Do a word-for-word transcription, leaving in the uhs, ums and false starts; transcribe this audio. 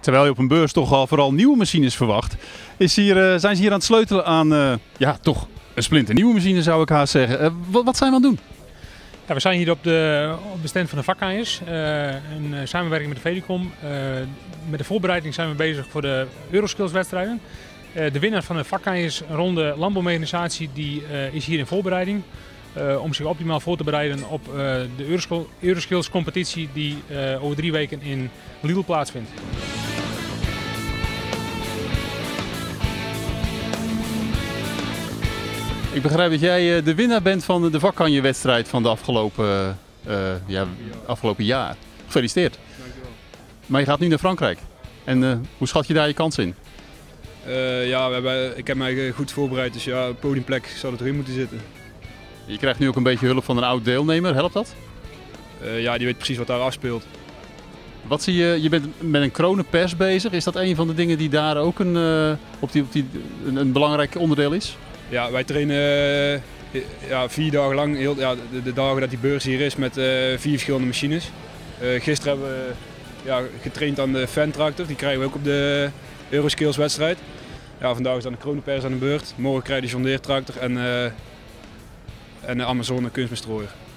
terwijl je op een beurs toch al vooral nieuwe machines verwacht, is hier, uh, zijn ze hier aan het sleutelen aan uh, ja, toch een splinternieuwe machine, zou ik haast zeggen. Uh, wat, wat zijn we aan het doen? Ja, we zijn hier op de, op de stand van de vakkanjers, uh, in uh, samenwerking met de Vedicom. Uh, met de voorbereiding zijn we bezig voor de Euroskills wedstrijden. Uh, de winnaar van de vakkanjers ronde landbouwmechanisatie die, uh, is hier in voorbereiding. Uh, om zich optimaal voor te bereiden op uh, de Euroskills competitie die uh, over drie weken in Lidl plaatsvindt. Ik begrijp dat jij de winnaar bent van de vakkanjerwedstrijd van de afgelopen, uh, ja, afgelopen jaar. Gefeliciteerd. Dankjewel. Maar je gaat nu naar Frankrijk. En uh, hoe schat je daar je kans in? Uh, ja, we hebben, ik heb mij goed voorbereid, dus ja, podiumplek zou er erin moeten zitten. Je krijgt nu ook een beetje hulp van een oud deelnemer, helpt dat? Uh, ja, die weet precies wat daar afspeelt. Wat zie je, je bent met een kronenpers bezig. Is dat een van de dingen die daar ook een, uh, op die, op die, een, een belangrijk onderdeel is? Ja, wij trainen uh, ja, vier dagen lang, heel, ja, de, de dagen dat die beurs hier is, met uh, vier verschillende machines. Uh, gisteren hebben we ja, getraind aan de Fentractor, die krijgen we ook op de Euroskills wedstrijd. Ja, vandaag is dan de kronenpers aan de beurt. Morgen krijg je de John Deere tractor en, uh, en de Amazone kunstmeststrooier.